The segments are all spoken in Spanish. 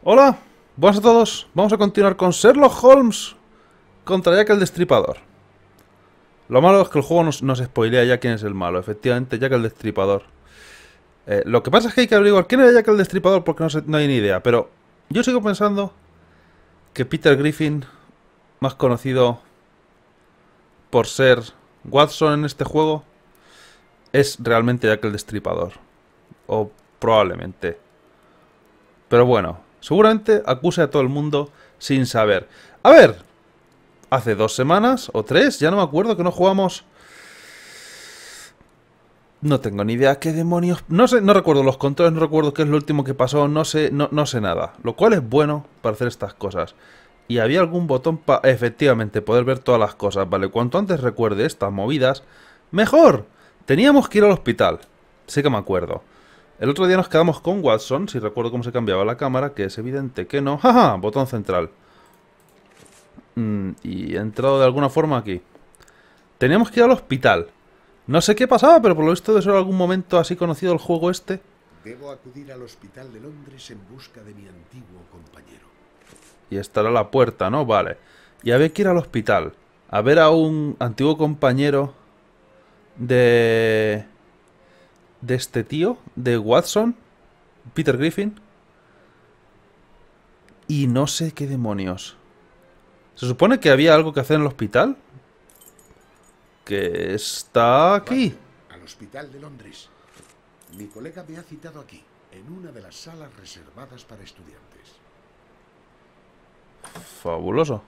Hola, buenas a todos. Vamos a continuar con Sherlock Holmes contra Jack el Destripador. Lo malo es que el juego nos spoilea ya quién es el malo. Efectivamente, Jack el Destripador. Lo que pasa es que hay que averiguar quién era Jack el Destripador porque no hay ni idea. Pero yo sigo pensando que Peter Griffin, más conocido por ser Watson en este juego, es realmente Jack el Destripador. O probablemente. Pero bueno, seguramente acuse a todo el mundo sin saber. A ver, hace 2 semanas o 3, ya no me acuerdo, que no jugamos. No tengo ni idea qué demonios. No sé, no recuerdo los controles, no recuerdo qué es lo último que pasó, no sé nada. Lo cual es bueno para hacer estas cosas. Y había algún botón para efectivamente poder ver todas las cosas, ¿vale? Cuanto antes recuerde estas movidas, mejor. Teníamos que ir al hospital. Sí que me acuerdo. El otro día nos quedamos con Watson, si recuerdo cómo se cambiaba la cámara, que es evidente que no. ¡Jaja! Botón central. Y he entrado de alguna forma aquí. Teníamos que ir al hospital. No sé qué pasaba, pero por lo visto de ser algún momento así conocido el juego este. Debo acudir al hospital de Londres en busca de mi antiguo compañero. Y estará la puerta, ¿no? Vale. Y había que ir al hospital. A ver a un antiguo compañero de... de este tío, de Watson, Peter Griffin. Y no sé qué demonios. Se supone que había algo que hacer en el hospital. Que está aquí. Watson, al hospital de Londres. Mi colega me ha citado aquí, en una de las salas reservadas para estudiantes. Fabuloso.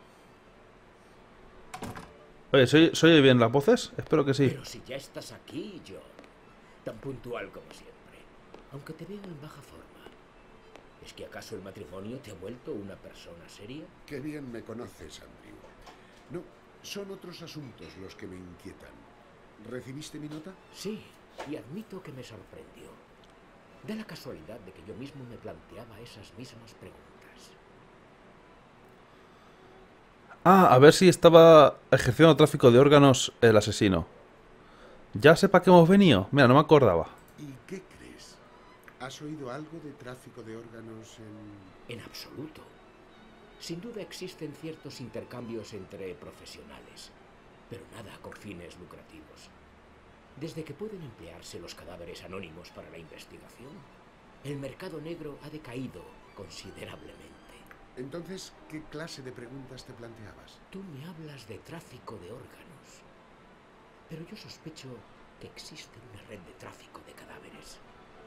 Oye, ¿se oye bien las voces? Espero que sí. Pero si ya estás aquí, John. Tan puntual como siempre. Aunque te veo en baja forma. ¿Es que acaso el matrimonio te ha vuelto una persona seria? Qué bien me conoces, Andrew. No, son otros asuntos los que me inquietan. ¿Recibiste mi nota? Sí, y admito que me sorprendió. Da la casualidad de que yo mismo me planteaba esas mismas preguntas. Ah, a ver si estaba ejerciendo tráfico de órganos el asesino. Ya sepa que hemos venido. Mira, no me acordaba. ¿Y qué crees? ¿Has oído algo de tráfico de órganos en...? En absoluto. Sin duda existen ciertos intercambios entre profesionales, pero nada con fines lucrativos. Desde que pueden emplearse los cadáveres anónimos para la investigación, el mercado negro ha decaído considerablemente. Entonces, ¿qué clase de preguntas te planteabas? Tú me hablas de tráfico de órganos, pero yo sospecho que existe una red de tráfico de cadáveres.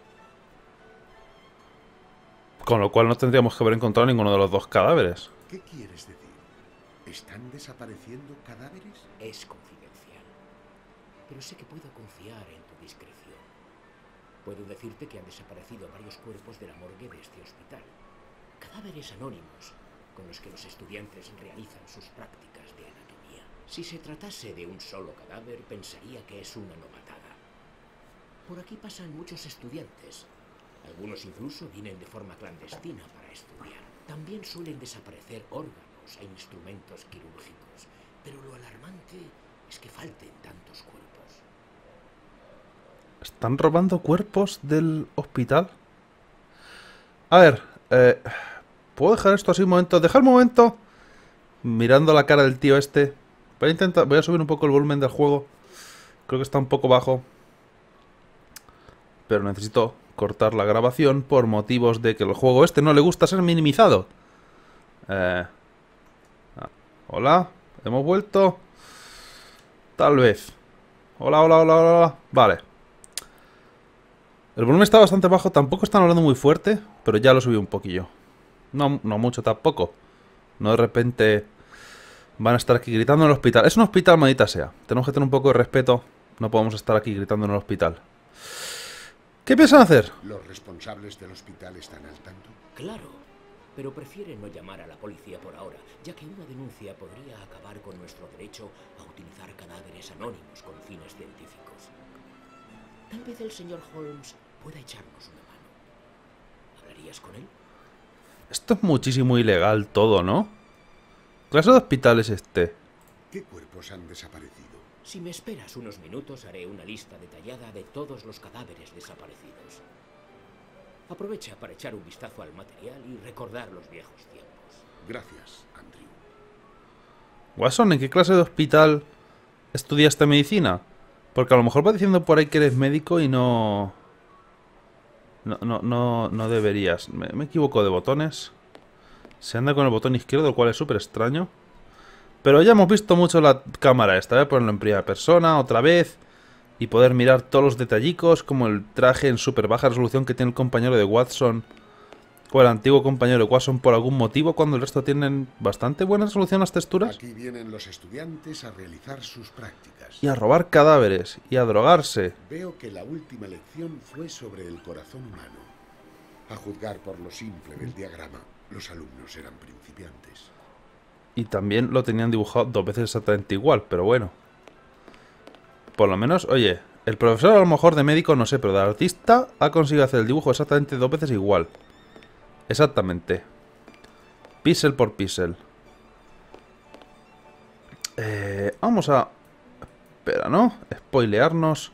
Con lo cual no tendríamos que haber encontrado ninguno de los dos cadáveres. ¿Qué quieres decir? ¿Están desapareciendo cadáveres? Es confidencial, pero sé que puedo confiar en tu discreción. Puedo decirte que han desaparecido varios cuerpos de la morgue de este hospital. Cadáveres anónimos con los que los estudiantes realizan sus prácticas de anatomía. Si se tratase de un solo cadáver, pensaría que es una novatada. Por aquí pasan muchos estudiantes. Algunos incluso vienen de forma clandestina para estudiar. También suelen desaparecer órganos e instrumentos quirúrgicos. Pero lo alarmante es que falten tantos cuerpos. ¿Están robando cuerpos del hospital? A ver, ¿puedo dejar esto así un momento? Dejar un momento mirando la cara del tío este. Voy a subir un poco el volumen del juego. Creo que está un poco bajo. Pero necesito cortar la grabación por motivos de que el juego este no le gusta ser minimizado. Hola, hemos vuelto. Tal vez. Hola, hola, hola, hola. Vale. El volumen está bastante bajo, tampoco están hablando muy fuerte, pero ya lo subí un poquillo. No mucho tampoco. No de repente van a estar aquí gritando en el hospital. Es un hospital, maldita sea. Tenemos que tener un poco de respeto. No podemos estar aquí gritando en el hospital. ¿Qué piensan hacer? ¿Los responsables del hospital están al tanto? Claro, pero prefieren no llamar a la policía por ahora, ya que una denuncia podría acabar con nuestro derecho a utilizar cadáveres anónimos con fines científicos. Tal vez el señor Holmes pueda echarnos una mano. ¿Hablarías con él? Esto es muchísimo ilegal todo, ¿no? ¿Qué clase de hospital es este? ¿Qué cuerpos han desaparecido? Si me esperas unos minutos, haré una lista detallada de todos los cadáveres desaparecidos. Aprovecha para echar un vistazo al material y recordar los viejos tiempos. Gracias, Andrew. Watson, ¿en qué clase de hospital estudiaste medicina? Porque a lo mejor va diciendo por ahí que eres médico y no... No deberías. Me equivoco de botones. Se anda con el botón izquierdo, lo cual es súper extraño. Pero ya hemos visto mucho la cámara esta. Voy a ponerlo en primera persona otra vez. Y poder mirar todos los detallicos, como el traje en súper baja resolución que tiene el compañero de Watson. O el antiguo compañero de Watson por algún motivo, cuando el resto tienen bastante buena resolución las texturas. Aquí vienen los estudiantes a realizar sus prácticas. Y a robar cadáveres. Y a drogarse. Veo que la última lección fue sobre el corazón humano. A juzgar por lo simple del diagrama, los alumnos eran principiantes. Y también lo tenían dibujado 2 veces exactamente igual, pero bueno. Por lo menos, oye, el profesor a lo mejor de médico no sé, pero de artista ha conseguido hacer el dibujo exactamente 2 veces igual. Exactamente. Píxel por píxel. Vamos a... Espera, ¿no? Spoilearnos.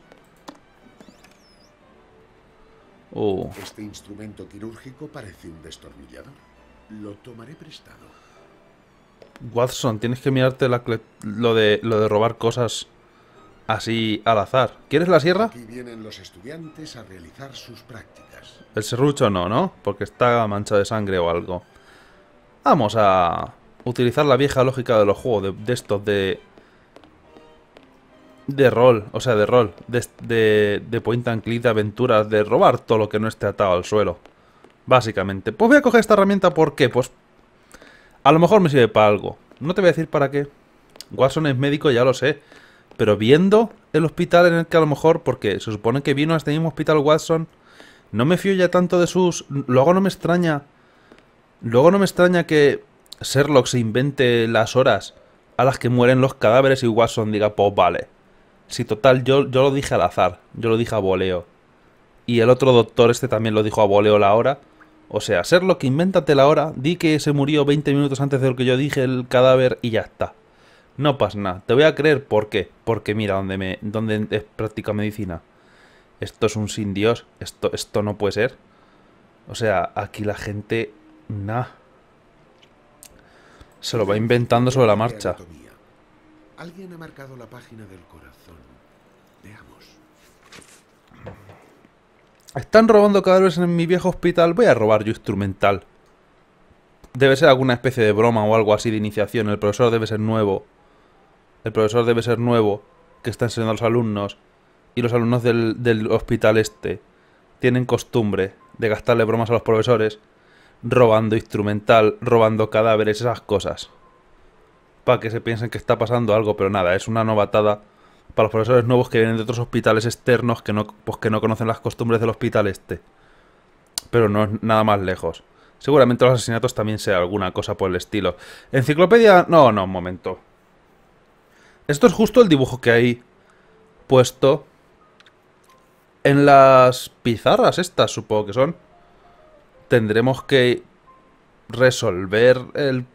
Este instrumento quirúrgico parece un destornillador. Lo tomaré prestado. Watson, tienes que mirarte lo de robar cosas así al azar. ¿Quieres la sierra? Aquí vienen los estudiantes a realizar sus prácticas. El serrucho no, ¿no? Porque está manchado de sangre o algo. Vamos a utilizar la vieja lógica de los juegos de estos de rol, o sea, de rol, de point and click, de aventuras, de robar todo lo que no esté atado al suelo. Básicamente. Pues voy a coger esta herramienta, ¿por qué? Pues a lo mejor me sirve para algo. No te voy a decir para qué. Watson es médico, ya lo sé. Pero viendo el hospital en el que a lo mejor, porque se supone que vino a este mismo hospital Watson, no me fío ya tanto de sus... Luego no me extraña que Sherlock se invente las horas a las que mueren los cadáveres y Watson diga, pues vale. Si total, yo lo dije al azar, yo lo dije a voleo. Y el otro doctor este también lo dijo a voleo la hora. O sea, Sherlock, invéntate la hora, di que se murió 20 minutos antes de lo que yo dije el cadáver y ya está. No pasa nada. Te voy a creer, ¿por qué? Porque mira donde es práctica medicina. Esto es un sin Dios. Esto no puede ser. O sea, aquí la gente... Nah. Se lo va inventando sobre la marcha. Alguien ha marcado la página del corazón. Veamos. Están robando cadáveres en mi viejo hospital. Voy a robar yo instrumental. Debe ser alguna especie de broma o algo así de iniciación. El profesor debe ser nuevo. El profesor debe ser nuevo, que está enseñando a los alumnos. Y los alumnos del hospital este tienen costumbre de gastarle bromas a los profesores, robando instrumental, robando cadáveres, esas cosas. Para que se piensen que está pasando algo, pero nada, es una novatada para los profesores nuevos que vienen de otros hospitales externos que no conocen las costumbres del hospital este. Pero no es nada más lejos. Seguramente los asesinatos también sea alguna cosa por el estilo. Enciclopedia... No, un momento. Esto es justo el dibujo que hay puesto en las pizarras estas, supongo que son. Tendremos que resolver el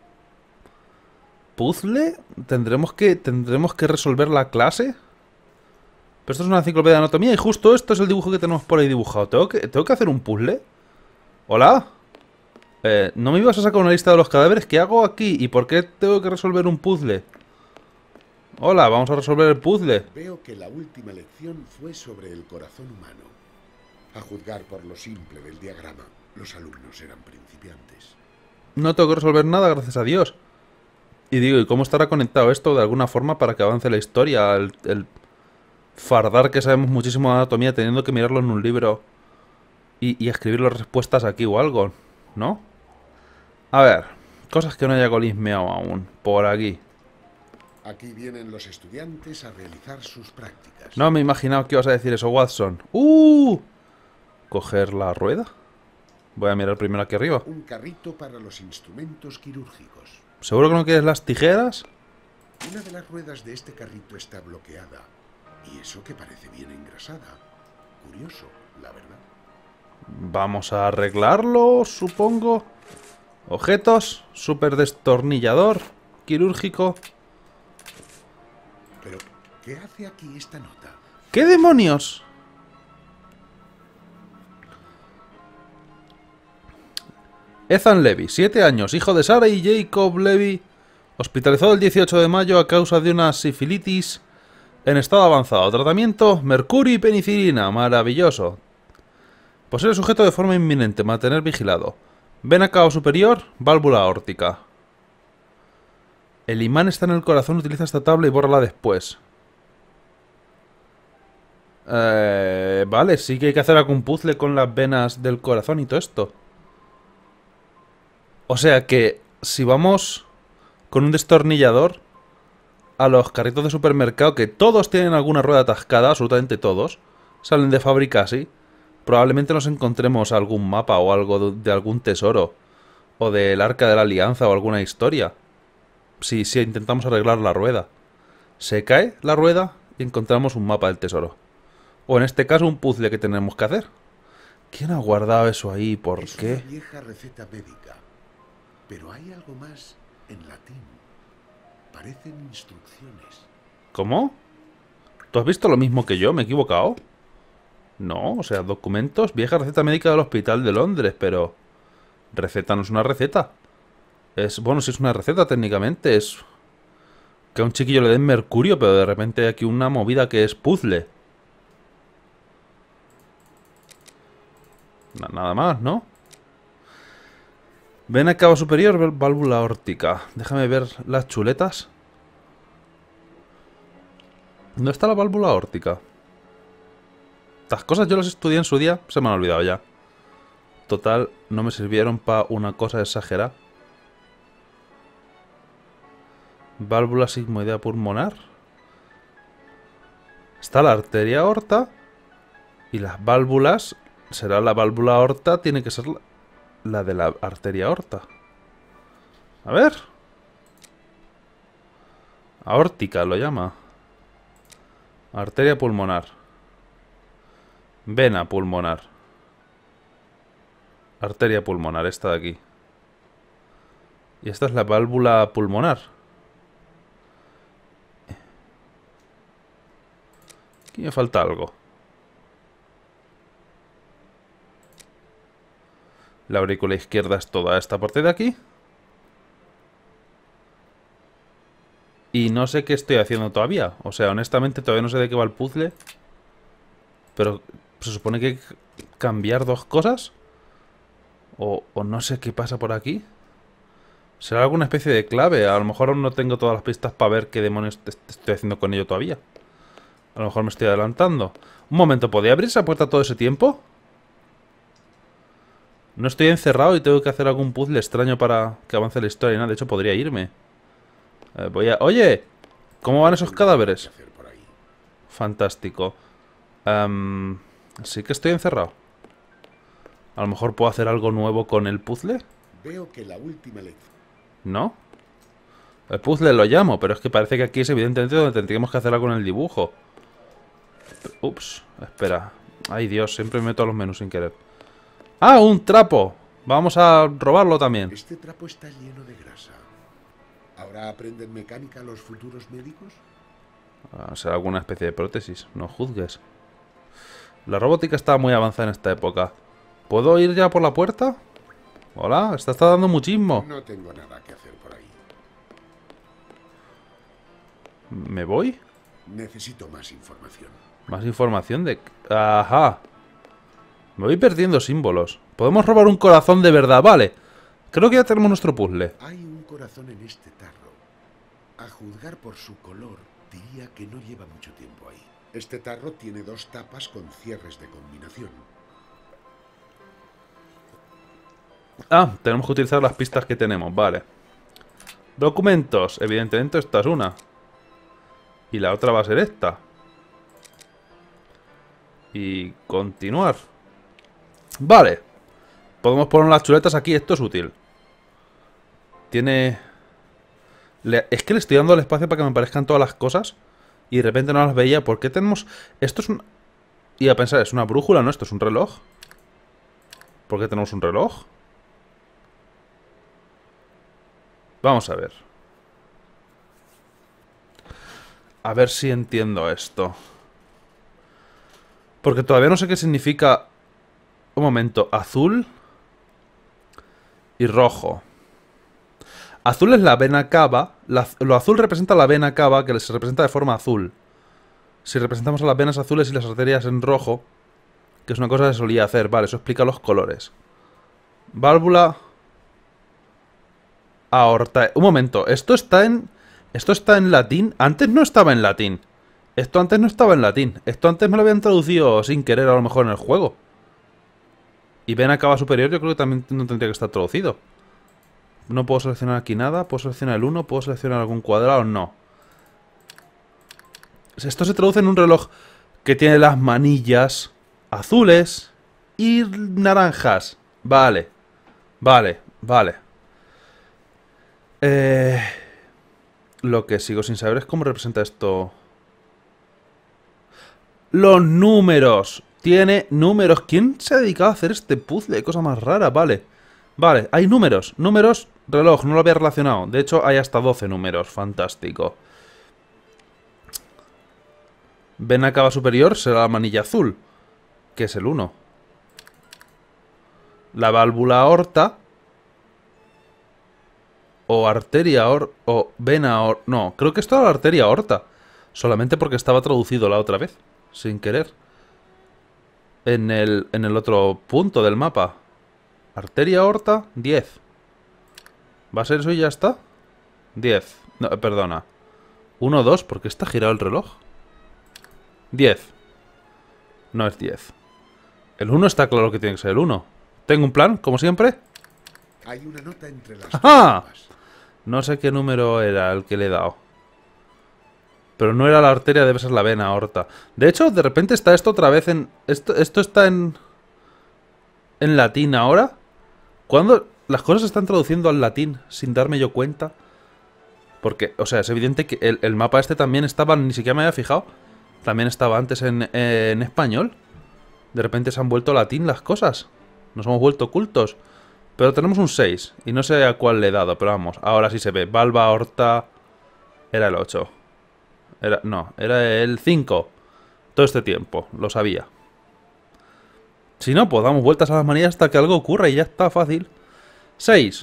puzzle. Tendremos que resolver la clase. Pero esto es una enciclopedia de anatomía y justo esto es el dibujo que tenemos por ahí dibujado. ¿Tengo que hacer un puzzle? ¿Hola? ¿No me ibas a sacar una lista de los cadáveres? ¿Qué hago aquí? ¿Y por qué tengo que resolver un puzzle? Hola, vamos a resolver el puzzle. Veo que la última lección fue sobre el corazón humano. A juzgar por lo simple del diagrama, los alumnos eran principiantes. No tengo que resolver nada, gracias a Dios. Y digo, ¿y cómo estará conectado esto de alguna forma para que avance la historia? El fardar que sabemos muchísimo de anatomía teniendo que mirarlo en un libro y escribir las respuestas aquí o algo, ¿no? A ver, cosas que no haya colismeado aún, por aquí. Aquí vienen los estudiantes a realizar sus prácticas. No me he imaginado que ibas a decir eso, Watson. ¿Coger la rueda? Voy a mirar primero aquí arriba. Un carrito para los instrumentos quirúrgicos. ¿Seguro que no quieres las tijeras? Una de las ruedas de este carrito está bloqueada. Y eso que parece bien engrasada. Curioso, la verdad. Vamos a arreglarlo, supongo. Objetos, super destornillador, quirúrgico. Pero, ¿qué hace aquí esta nota? ¿Qué demonios? Ethan Levy, 7 años, hijo de Sarah y Jacob Levy, hospitalizado el 18 de mayo a causa de una sifilitis en estado avanzado. Tratamiento, mercurio y penicilina. Maravilloso. Poseer el sujeto de forma inminente. Mantener vigilado. Vena cava superior, válvula aórtica. El imán está en el corazón. Utiliza esta tabla y bórrala después. Vale, sí que hay que hacer algún puzzle con las venas del corazón y todo esto. O sea que si vamos con un destornillador a los carritos de supermercado, que todos tienen alguna rueda atascada, absolutamente todos, salen de fábrica así, probablemente nos encontremos algún mapa o algo de algún tesoro, o del Arca de la Alianza o alguna historia. Si intentamos arreglar la rueda. Se cae la rueda y encontramos un mapa del tesoro. O en este caso un puzzle que tenemos que hacer. ¿Quién ha guardado eso ahí? ¿Por qué? Es una vieja receta médica, pero hay algo más en latín. Parecen instrucciones. ¿Cómo? ¿Tú has visto lo mismo que yo? ¿Me he equivocado? No, o sea, documentos, vieja receta médica del Hospital de Londres, pero... receta no es una receta. Bueno, sí es una receta técnicamente, es... que a un chiquillo le den mercurio, pero de repente hay aquí una movida que es puzzle. Nada más, ¿no? Vena cava superior, válvula aórtica. Déjame ver las chuletas. ¿Dónde está la válvula aórtica? Estas cosas yo las estudié en su día, se me han olvidado ya. Total, no me sirvieron para una cosa exagerada. Válvula sigmoidea pulmonar. Está la arteria aorta. Y las válvulas... será la válvula aorta, tiene que ser la de la arteria aorta. A ver. Aórtica lo llama. Arteria pulmonar. Vena pulmonar. Arteria pulmonar, esta de aquí. Y esta es la válvula pulmonar. Aquí me falta algo. La aurícula izquierda es toda esta parte de aquí. Y no sé qué estoy haciendo todavía. O sea, honestamente todavía no sé de qué va el puzzle. Pero se supone que hay que cambiar dos cosas. O no sé qué pasa por aquí. ¿Será alguna especie de clave? A lo mejor aún no tengo todas las pistas para ver qué demonios estoy haciendo con ello todavía. A lo mejor me estoy adelantando. Un momento, ¿podía abrir esa puerta todo ese tiempo? No estoy encerrado y tengo que hacer algún puzzle extraño para que avance la historia y nada. De hecho, podría irme. Oye, ¿cómo van esos cadáveres? Fantástico. Sí que estoy encerrado. A lo mejor puedo hacer algo nuevo con el puzzle. Veo que la última lección... ¿No? El puzzle lo llamo, pero es que parece que aquí es evidentemente donde tendríamos que hacer algo en el dibujo. Ups, espera. Ay, Dios, siempre me meto a los menús sin querer. ¡Ah, un trapo! Vamos a robarlo también. Este trapo está lleno de grasa. ¿Ahora aprenden mecánica los futuros médicos? Será alguna especie de prótesis, no juzgues. La robótica está muy avanzada en esta época. ¿Puedo ir ya por la puerta? Hola, esta está dando muchísimo. No tengo nada que hacer por ahí. ¿Me voy? Necesito más información. Más información de... Ajá. Me voy perdiendo símbolos. Podemos robar un corazón de verdad, vale. Creo que ya tenemos nuestro puzzle. Hay un corazón en este tarro. A juzgar por su color, diría que no lleva mucho tiempo ahí. Este tarro tiene dos tapas con cierres de combinación. Ah, tenemos que utilizar las pistas que tenemos, vale. Documentos. Evidentemente esta es una. Y la otra va a ser esta. Y continuar. Vale. Podemos poner las chuletas aquí, esto es útil. Tiene... Es que le estoy dando el espacio para que me aparezcan todas las cosas. Y de repente no las veía. ¿Por qué tenemos...? Esto es un... Iba a pensar, es una brújula, ¿no? Esto es un reloj. ¿Por qué tenemos un reloj? Vamos a ver. A ver si entiendo esto. Porque todavía no sé qué significa... Un momento, azul... y rojo. Azul es la vena cava. Lo azul representa la vena cava, que se representa de forma azul. Si representamos a las venas azules y las arterias en rojo, que es una cosa que solía hacer. Vale, eso explica los colores. Válvula aorta. Un momento, esto está en latín. Antes no estaba en latín. Esto antes no estaba en latín. Esto antes me lo habían traducido sin querer a lo mejor en el juego. Y vena cava superior yo creo que también no tendría que estar traducido. No puedo seleccionar aquí nada. Puedo seleccionar el 1. Puedo seleccionar algún cuadrado. No. Esto se traduce en un reloj que tiene las manillas azules y naranjas. Vale. Vale. Vale. Lo que sigo sin saber es cómo representa esto. Los números. Tiene números. ¿Quién se ha dedicado a hacer este puzzle? Cosa más rara. Vale. Vale, hay números. Números, reloj, no lo había relacionado. De hecho, hay hasta 12 números. Fantástico. Vena cava superior será la manilla azul, que es el 1. La válvula aorta. O arteria o vena aorta. No, creo que esto era la arteria aorta. Solamente porque estaba traducido la otra vez. Sin querer. En el otro punto del mapa. Arteria aorta, 10. ¿Va a ser eso y ya está? 10. No, perdona. 1, 2, ¿por qué está girado el reloj? 10. No es 10. El 1 está claro que tiene que ser el 1. Tengo un plan, como siempre. Hay una nota entre las ¡Ajá! tapas. No sé qué número era el que le he dado. Pero no era la arteria, debe ser la vena aorta. De hecho, de repente está esto otra vez en... Esto está en latín ahora. Cuando las cosas se están traduciendo al latín sin darme yo cuenta. Porque, o sea, es evidente que el mapa este también estaba... Ni siquiera me había fijado. También estaba antes en español. De repente se han vuelto latín las cosas. Nos hemos vuelto cultos. Pero tenemos un 6. Y no sé a cuál le he dado, pero vamos. Ahora sí se ve. Valva, aorta... Era el 8. No, era el 5. Todo este tiempo. Lo sabía. Si no, pues damos vueltas a las manillas hasta que algo ocurra y ya está fácil. 6.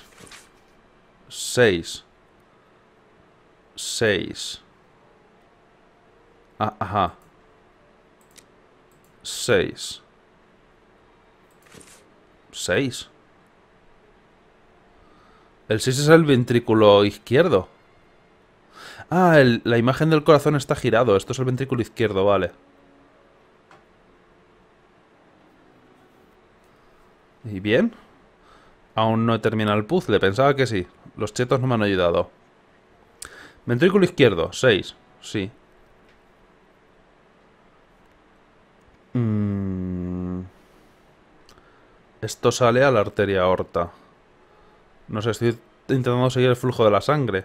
6. 6. Ah, ajá. 6. 6. El 6 es el ventrículo izquierdo. Ah, la imagen del corazón está girado. Esto es el ventrículo izquierdo, vale. ¿Y bien? Aún no he terminado el puzzle. Pensaba que sí. Los chetos no me han ayudado. Ventrículo izquierdo, 6. Sí. Esto sale a la arteria aorta. No sé, estoy intentando seguir el flujo de la sangre.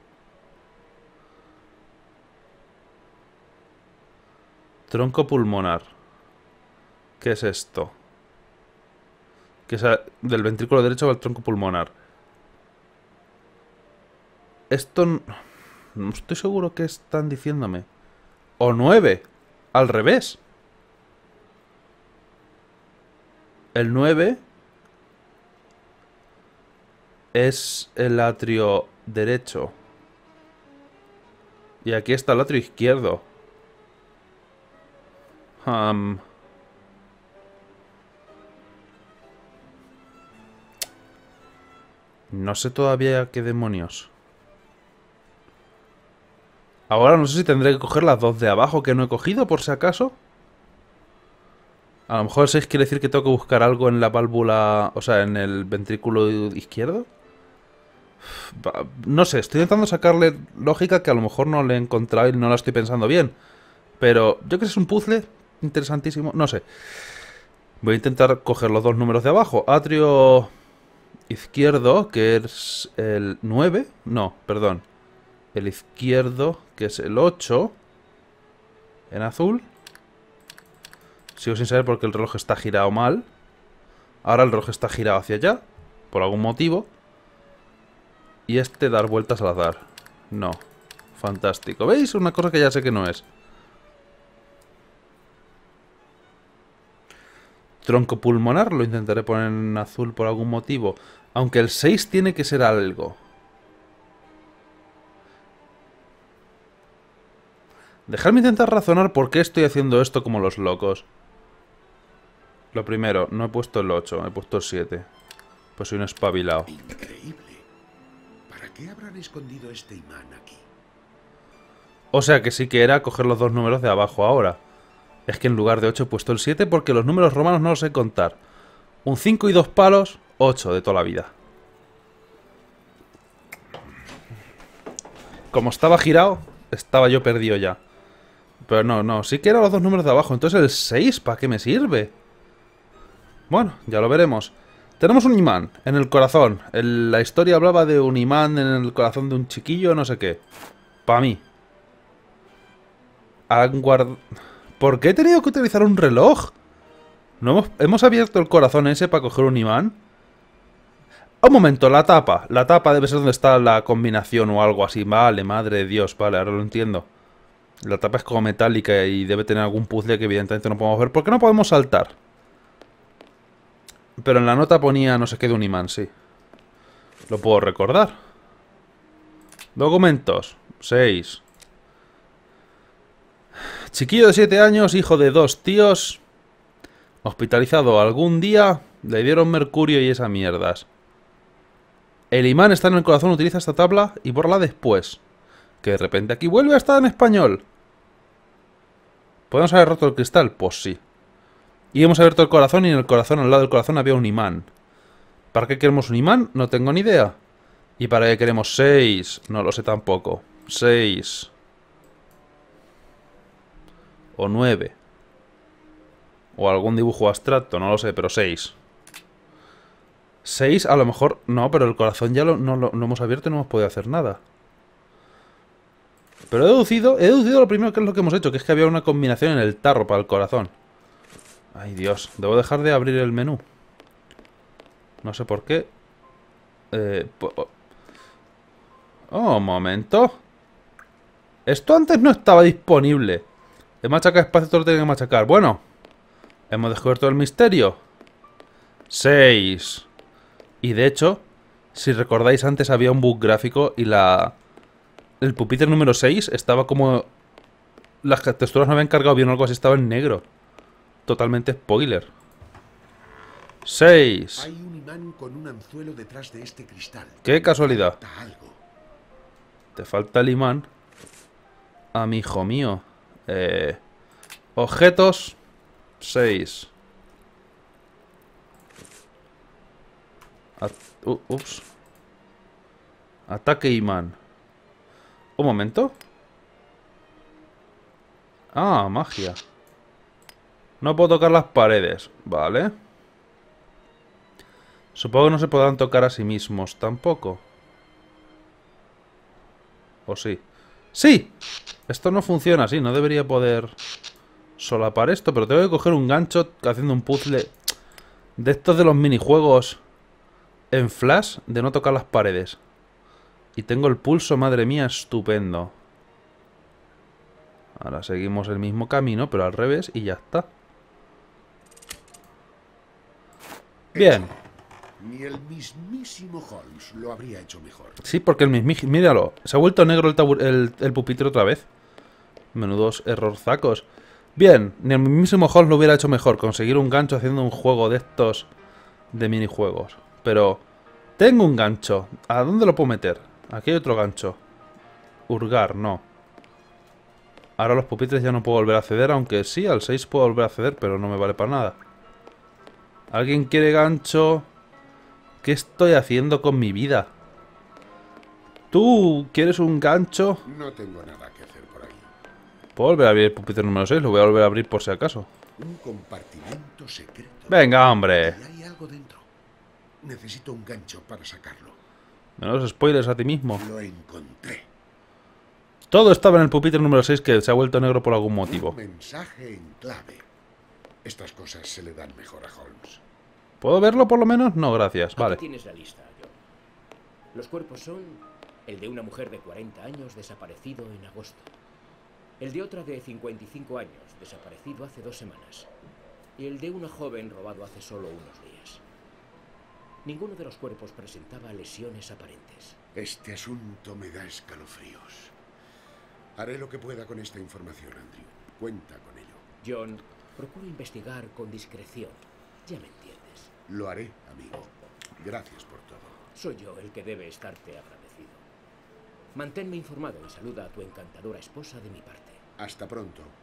Tronco pulmonar. ¿Qué es esto? Que es del ventrículo derecho al tronco pulmonar. Esto... No estoy seguro qué están diciéndome. O 9. Al revés. El 9 es el atrio derecho. Y aquí está el atrio izquierdo. No sé todavía qué demonios. Ahora no sé si tendré que coger las dos de abajo que no he cogido, por si acaso. A lo mejor el 6 quiere decir que tengo que buscar algo en la válvula... O sea, en el ventrículo izquierdo. No sé, estoy intentando sacarle lógica que a lo mejor no le he encontrado y no la estoy pensando bien. Pero yo creo que es un puzzle interesantísimo. No sé. Voy a intentar coger los dos números de abajo. Atrio izquierdo, que es el 9. No, perdón. El izquierdo, que es el 8. En azul. Sigo sin saber por qué el reloj está girado mal. Ahora el reloj está girado hacia allá. Por algún motivo. Y este dar vueltas al azar. No. Fantástico. ¿Veis? Una cosa que ya sé que no es. Tronco pulmonar. Lo intentaré poner en azul por algún motivo. Aunque el 6 tiene que ser algo. Dejadme intentar razonar por qué estoy haciendo esto como los locos. Lo primero, no he puesto el 8, he puesto el 7. Pues soy un espabilado. Increíble. ¿Para qué habrán escondido este imán aquí? O sea que sí que era coger los dos números de abajo ahora. Es que en lugar de 8 he puesto el 7 porque los números romanos no los sé contar. Un 5 y 2 palos, 8 de toda la vida. Como estaba girado, estaba yo perdido ya. Pero no, sí que eran los dos números de abajo. Entonces el 6, ¿para qué me sirve? Bueno, ya lo veremos. Tenemos un imán en el corazón. La historia hablaba de un imán en el corazón de un chiquillo, no sé qué. Para mí. ¿Por qué he tenido que utilizar un reloj? ¿No hemos abierto el corazón ese para coger un imán? Un momento, la tapa. La tapa debe ser donde está la combinación o algo así. Vale, madre de Dios, vale, ahora lo entiendo. La tapa es como metálica y debe tener algún puzzle que evidentemente no podemos ver. ¿Por qué no podemos saltar? Pero en la nota ponía no sé qué de un imán, sí. Lo puedo recordar. Documentos. 6. Chiquillo de 7 años, hijo de 2 tíos. Hospitalizado algún día. Le dieron mercurio y esas mierdas. El imán está en el corazón, utiliza esta tabla y bórrala después. Que de repente aquí vuelve a estar en español. ¿Podemos haber roto el cristal? Pues sí. Y hemos abierto el corazón y en el corazón, al lado del corazón, había un imán. ¿Para qué queremos un imán? No tengo ni idea. ¿Y para qué queremos 6? No lo sé tampoco. 6. O 9. O algún dibujo abstracto, no lo sé, pero 6. 6 a lo mejor... No, pero el corazón ya no lo hemos abierto y no hemos podido hacer nada. Pero he deducido lo primero que es lo que hemos hecho, que es que había una combinación en el tarro para el corazón. Ay, Dios. Debo dejar de abrir el menú. No sé por qué. Oh, un momento. Esto antes no estaba disponible. He machacado espacio, todo lo tengo que machacar. Bueno. Hemos descubierto el misterio. 6. Y de hecho, si recordáis antes había un bug gráfico y el pupitre número 6 estaba como... Las texturas no habían cargado bien o algo así, estaba en negro. Totalmente spoiler. 6. Hay un imán con un anzuelo detrás de este cristal. Qué casualidad. Falta algo. Te falta el imán. A mi hijo mío. Objetos. 6. Ups. Ataque imán. Un momento. Ah, magia. No puedo tocar las paredes. Vale. Supongo que no se podrán tocar a sí mismos tampoco. ¿O sí? ¡Sí! Esto no funciona así. No debería poder solapar esto. Pero tengo que coger un gancho haciendo un puzzle de estos de los minijuegos en Flash de no tocar las paredes. Y tengo el pulso, madre mía, estupendo. Ahora seguimos el mismo camino, pero al revés y ya está. Bien. Ni el mismísimo Holmes lo habría hecho mejor. Sí, porque el mismísimo... Míralo, se ha vuelto negro el pupitre otra vez. Menudos errorzacos. Bien, ni el mismísimo Holmes lo hubiera hecho mejor. Conseguir un gancho haciendo un juego de estos de minijuegos. Pero tengo un gancho. ¿A dónde lo puedo meter? Aquí hay otro gancho. Hurgar, no. Ahora los pupitres ya no puedo volver a acceder, aunque sí, al 6 puedo volver a acceder, pero no me vale para nada. ¿Alguien quiere gancho? ¿Qué estoy haciendo con mi vida? ¿Tú quieres un gancho? No tengo nada que hacer por ahí. Puedo volver a abrir el pupitre número 6, lo voy a volver a abrir por si acaso. Un compartimento secreto. Venga, hombre. Y hay algo dentro. Necesito un gancho para sacarlo. Menos spoilers a ti mismo. Lo encontré. Todo estaba en el pupitre número 6 que se ha vuelto negro por algún motivo. Un mensaje en clave. Estas cosas se le dan mejor a Holmes. ¿Puedo verlo por lo menos? No, gracias. Vale. Aquí tienes la lista, John. Los cuerpos son el de una mujer de 40 años desaparecido en agosto. El de otra de 55 años desaparecido hace 2 semanas. Y el de una joven robado hace solo unos días. Ninguno de los cuerpos presentaba lesiones aparentes. Este asunto me da escalofríos. Haré lo que pueda con esta información, Andrew. Cuenta con ello. John, procuro investigar con discreción. Ya me entiendes. Lo haré, amigo. Gracias por todo. Soy yo el que debe estarte agradecido. Manténme informado y saluda a tu encantadora esposa de mi parte. Hasta pronto.